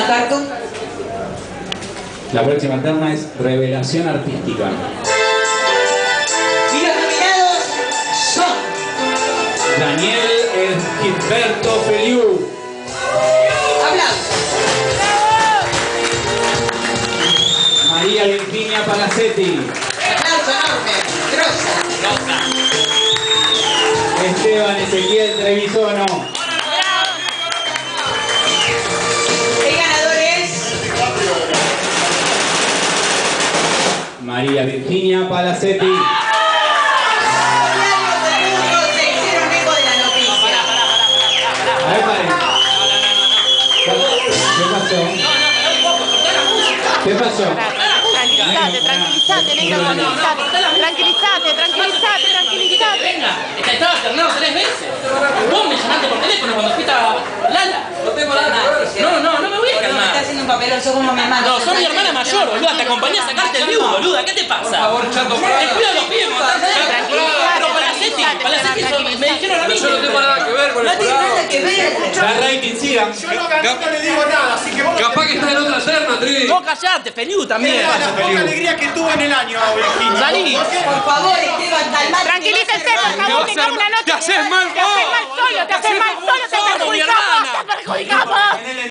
Cartu. La próxima terna es revelación artística. Y los nominados son Daniel Gilberto Feliu. Aplausos. María Virginia Palacetti. Aplauso enorme. Grosa. Esteban Ezequiel Trevisono. El ganador es María Virginia Palacetti. se hicieron eco de la noticia. A ver, paren. ¿Qué pasó? Tranquilízate, negro, tranquilízate. Venga, estaba alternado 3 veces. Vos me llamaste por teléfono cuando fuiste a Lala. No tengo nada. No me voy a Me calmar. está haciendo un papelón, sos como mi hermano. No, sos mi hermana mayor, boluda. Te acompañé a sacarte el view, boluda. ¿Qué te pasa? Por favor, chato, Te cuido los pies, pero Palacetti, me dijeron a mí. Yo no tengo nada que ver con No tiene nada que ver. La rating siga. Yo no le digo nada, así que vos... Capaz que está en otra terna, Tri. Vos callate, Feliu también. Poca alegría que tuvo en el año, Virginia. Salí. Por favor, Esteban, calmate. Tranquilícese, por favor, que cago una noche. Te haces mal Te haces mal solo, te perjudicamos.